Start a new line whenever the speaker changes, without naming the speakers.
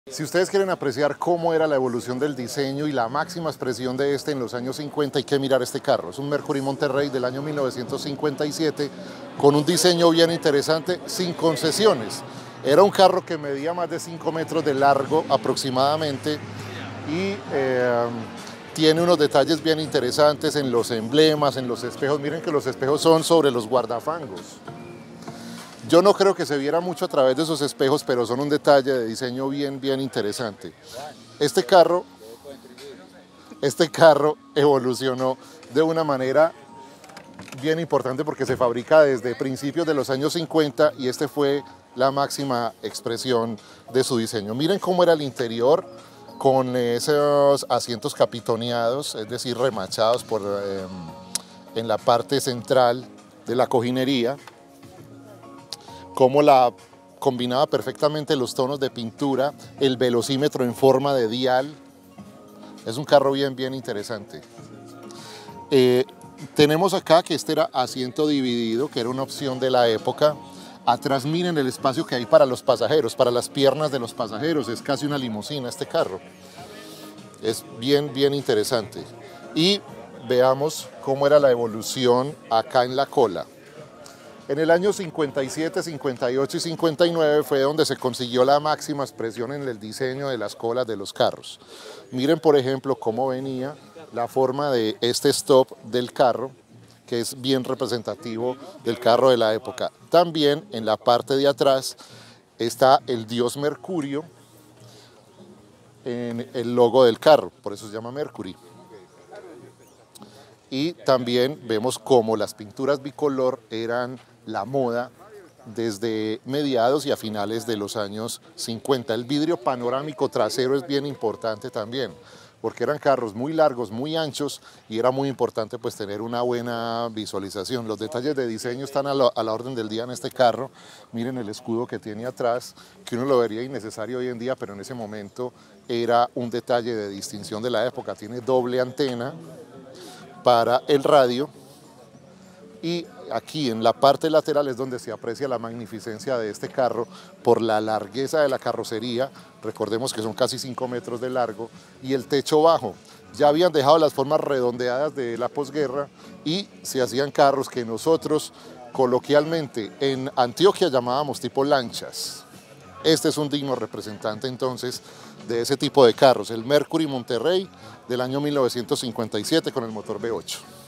Si ustedes quieren apreciar cómo era la evolución del diseño y la máxima expresión de este en los años 50, hay que mirar este carro. Es un Mercury Monterrey del año 1957 con un diseño bien interesante, sin concesiones. Era un carro que medía más de 5 metros de largo aproximadamente y tiene unos detalles bien interesantes en los emblemas, en los espejos. Miren que los espejos son sobre los guardafangos. Yo no creo que se viera mucho a través de esos espejos, pero son un detalle de diseño bien interesante. Este carro evolucionó de una manera bien importante porque se fabrica desde principios de los años 50 y este fue la máxima expresión de su diseño. Miren cómo era el interior con esos asientos capitoneados, es decir, remachados en la parte central de la cojinería. Cómo la combinaba perfectamente los tonos de pintura, el velocímetro en forma de dial. Es un carro bien interesante. Tenemos acá que este era asiento dividido, que era una opción de la época. Atrás miren el espacio que hay para los pasajeros, para las piernas de los pasajeros. Es casi una limusina este carro. Es bien interesante. Y veamos cómo era la evolución acá en la cola. En el año 57, 58 y 59 fue donde se consiguió la máxima expresión en el diseño de las colas de los carros. Miren, por ejemplo, cómo venía la forma de este stop del carro, que es bien representativo del carro de la época. También en la parte de atrás está el dios Mercurio en el logo del carro, por eso se llama Mercury. Y también vemos cómo las pinturas bicolor eran la moda desde mediados y a finales de los años 50. El vidrio panorámico trasero es bien importante también, porque eran carros muy largos, muy anchos y era muy importante pues tener una buena visualización. Los detalles de diseño están a la orden del día en este carro. Miren el escudo que tiene atrás, que uno lo vería innecesario hoy en día, pero en ese momento era un detalle de distinción de la época. Tiene doble antena para el radio y aquí en la parte lateral es donde se aprecia la magnificencia de este carro por la largueza de la carrocería. Recordemos que son casi 5 metros de largo y el techo bajo. Ya habían dejado las formas redondeadas de la posguerra y se hacían carros que nosotros coloquialmente en Antioquia llamábamos tipo lanchas. Este es un digno representante entonces de ese tipo de carros, el Mercury Monterrey del año 1957 con el motor V8.